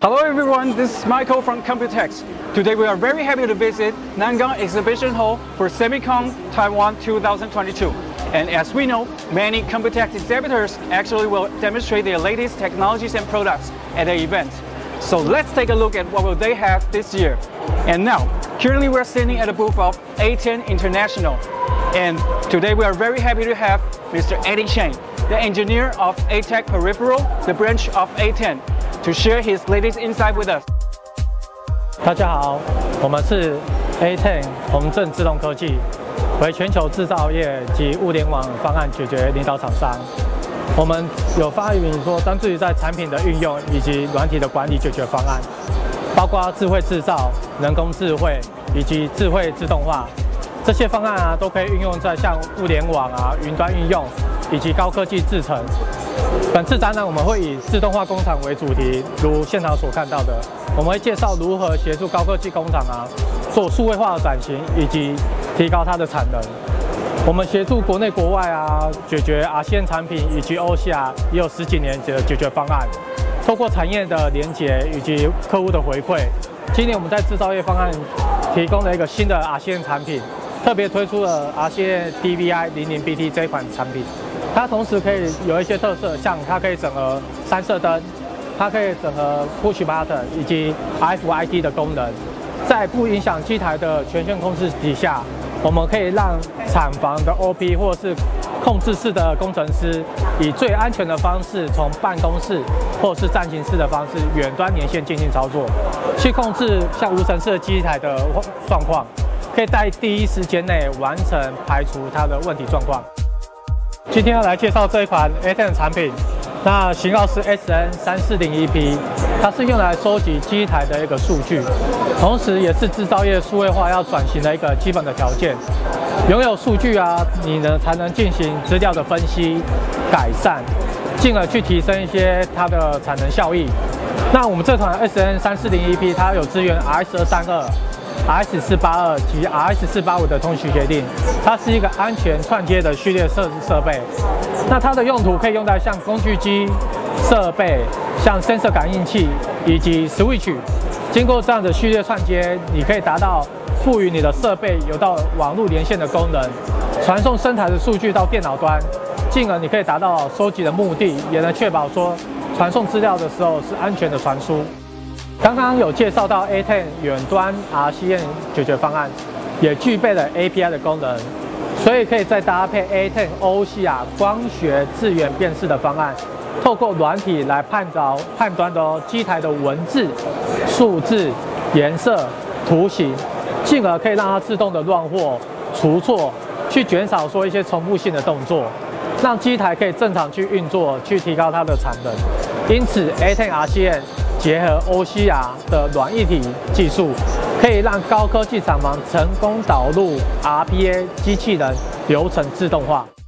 Hello everyone, this is Michael from Computex. Today we are very happy to visit Nangang Exhibition Hall for Semicon Taiwan 2022. And as we know, many Computex exhibitors actually will demonstrate their latest technologies and products at the event. So let's take a look at what will they have this year. And now, currently we're standing at the booth of ATEN International. And today we are very happy to have Mr. Eddie Chang, the engineer of Atech Peripherals, the branch of ATEN, to share his latest insight with us. 大家好，我们是 ATEN 宏正自动科技，为全球制造业及物联网方案解决领导厂商。我们有发明专注于在产品的运用以及软体的管理解决方案，包括智慧制造、人工智慧以及智慧自动化。这些方案都可以运用在像物联网云端运用以及高科技制程。本次展览我们会以自动化工厂为主题，如现场所看到的，我们会介绍如何协助高科技工厂做数位化的转型，以及提高它的产能。我们协助国内国外解决ATEN产品以及OCR也有10几年的解决方案。透过产业的连结以及客户的回馈，今年我们在制造业方案提供了一个新的ATEN产品，特别推出了ATEN DVI00BT 这一款产品。它同时可以有一些特色，像它可以整合3色灯，它可以整合 Push Button 以及 RFID 的功能，在不影响机台的权限控制底下，我们可以让厂房的 OP 或是控制室的工程师，以最安全的方式，从办公室或是站勤室的方式，远端连线进行操作，去控制像无尘室的机台的状况，可以在第一时间内完成排除它的问题状况。今天要来介绍这一款 ATEN 产品，那型号是 SN3400 它是用来收集机台的一个数据，同时也是制造业数位化要转型的一个基本的条件。拥有数据你呢才能进行资料的分析、改善，进而去提升一些它的产能效益。那我们这款 SN3400 它有支援 RS232、RS482 及 RS485 的通讯协定，它是一个安全串接的序列设备。那它的用途可以用在像工具机设备、像 sensor 感应器以及 switch。经过这样的序列串接，你可以达到赋予你的设备有到网络连线的功能，传送生产的数据到电脑端，进而你可以达到收集的目的，也能确保传送资料的时候是安全的传输。刚刚有介绍到 ATEN 远端 ATEN 解决方案，也具备了 API 的功能，所以可以再搭配 ATEN OCR 光学字元辨识的方案，透过软体来判断机台的文字、数字、颜色、图形，进而可以让它自动的乱货、除错，去减少一些重复性的动作，让机台可以正常去运作，去提高它的产能。因此 ATEN ATEN结合 OCR 的软硬体技术，可以让高科技厂房成功导入 RPA 机器人流程自动化。